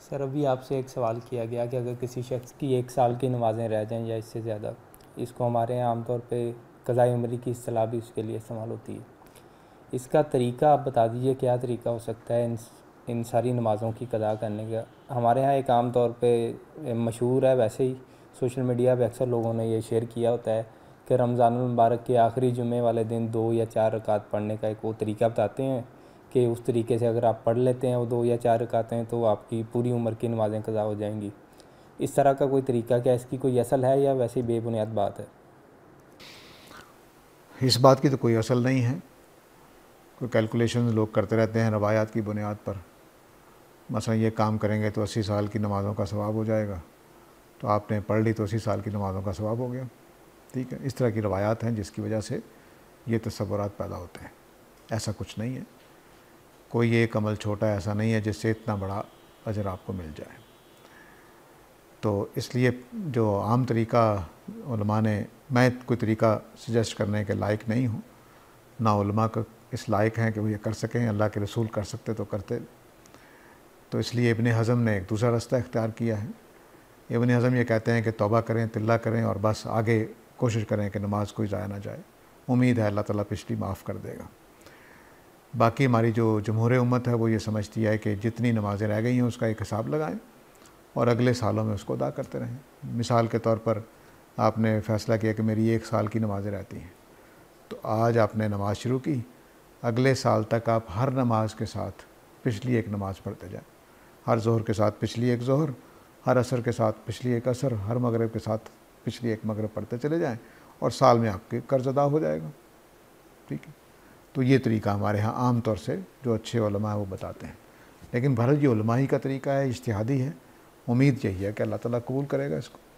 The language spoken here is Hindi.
सर अभी आपसे एक सवाल किया गया कि अगर किसी शख्स की 1 साल की नमाज़ें रह जाएं या इससे ज़्यादा, इसको हमारे यहाँ आमतौर पे क़ज़ाए उम्री की इस्तिलाह भी उसके लिए इस्तेमाल होती है। इसका तरीका आप बता दीजिए, क्या तरीका हो सकता है इन सारी नमाज़ों की क़ज़ा करने का। हमारे यहाँ एक आम तौर पे मशहूर है, वैसे ही सोशल मीडिया पे अक्सर लोगों ने ये शेयर किया होता है कि रमज़ानुल मुबारक के आखिरी जुमे वाले दिन 2 या 4 रकात पढ़ने का एक वो तरीका बताते हैं कि उस तरीके से अगर आप पढ़ लेते हैं वो 2 या 4 रकातें तो आपकी पूरी उम्र की नमाज़ें क़ज़ा हो जाएंगी। इस तरह का कोई तरीका, क्या इसकी कोई असल है या वैसे ही बेबुनियाद बात है? इस बात की तो कोई असल नहीं है। कोई कैलकुलेशन लोग करते रहते हैं रवायात की बुनियाद पर। मसलन ये काम करेंगे तो 80 साल की नमाज़ों का सवाब हो जाएगा, तो आपने पढ़ ली तो 80 साल की नमाज़ों का सवाब हो गया। ठीक है, इस तरह की रवायात हैं जिसकी वजह से ये तसव्वुरात पैदा होते हैं। ऐसा कुछ नहीं है, कोई एक अमल छोटा ऐसा नहीं है जिससे इतना बड़ा अजर आपको मिल जाए। तो इसलिए जो आम तरीका उलमा ने, मैं कोई तरीका सजेस्ट करने के लायक नहीं हूँ, ना उलमा का इस लायक हैं कि वो ये कर सकें। अल्लाह के रसूल कर सकते तो करते। तो इसलिए इब्न हज़म ने एक दूसरा रास्ता इख्तियार किया है। इब्न हज़म ये कहते हैं कि तौबा करें, तिल्ला करें और बस आगे कोशिश करें कि नमाज कोई ज़ाया ना जाए। उम्मीद है अल्लाह ताला पिछली माफ़ कर देगा। बाकी हमारी जो जमहूर उम्मत है वो ये समझती है कि जितनी नमाज़ें रह गई हैं उसका एक हिसाब लगाएं और अगले सालों में उसको अदा करते रहें। मिसाल के तौर पर आपने फ़ैसला किया कि मेरी 1 साल की नमाज़ें रहती हैं, तो आज आपने नमाज़ शुरू की, अगले साल तक आप हर नमाज के साथ पिछली एक नमाज़ पढ़ते जाएं। हर ज़ोहर के साथ पिछली एक ज़ोहर, हर असर के साथ पिछली एक असर, हर मगरिब के साथ पिछली एक मगरिब पढ़ते चले जाएं और साल में आपके कर्ज़ अदा हो जाएगा। ठीक है, तो ये तरीका हमारे यहाँ आम तौर से जो अच्छे उलमा हैं वो बताते हैं। लेकिन बहरहाल ये उलमा ही का तरीका है, इज्तिहादी है। उम्मीद यही है कि अल्लाह ताला कबूल करेगा इसको।